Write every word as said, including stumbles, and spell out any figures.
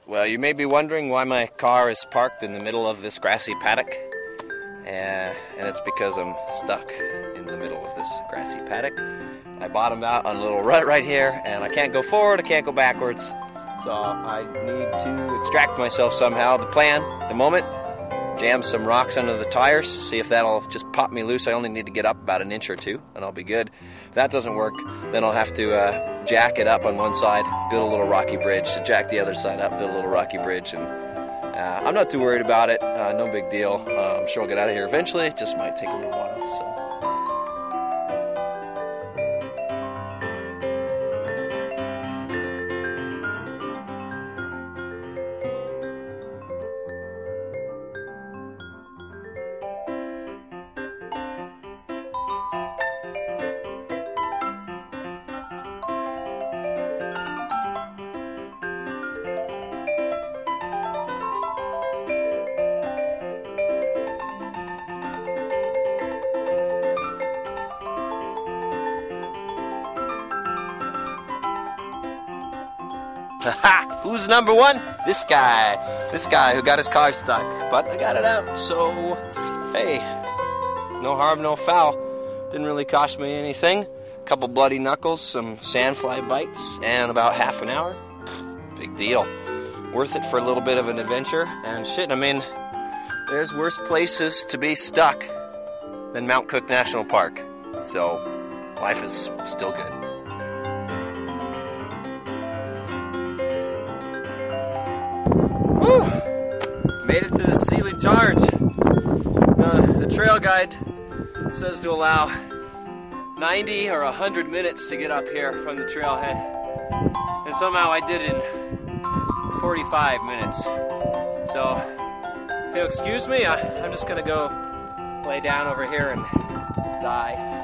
Well, you may be wondering why my car is parked in the middle of this grassy paddock. Uh, and it's because I'm stuck in the middle of this grassy paddock. I bottomed out on a little rut right here, and I can't go forward, I can't go backwards. So I need to extract myself somehow. The plan at the moment, jam some rocks under the tires, see if that'll just pop me loose. I only need to get up about an inch or two, and I'll be good. If that doesn't work, then I'll have to uh, jack it up on one side, build a little rocky bridge, to jack the other side up, build a little rocky bridge, and uh, I'm not too worried about it. Uh, no big deal. Uh, I'm sure I'll get out of here eventually. It just might take a little while. So. Ha! Who's number one? This guy. This guy who got his car stuck. But I got it out, so hey, no harm, no foul. Didn't really cost me anything. A couple bloody knuckles, some sandfly bites, and about half an hour. Big deal. Worth it for a little bit of an adventure. And shit, I mean, there's worse places to be stuck than Mount Cook National Park. So life is still good. Woo! Made it to the Sealy Tarns. Uh, the trail guide says to allow ninety or one hundred minutes to get up here from the trailhead. And somehow I did it in forty-five minutes. So, if you'll excuse me, I, I'm just gonna go lay down over here and die.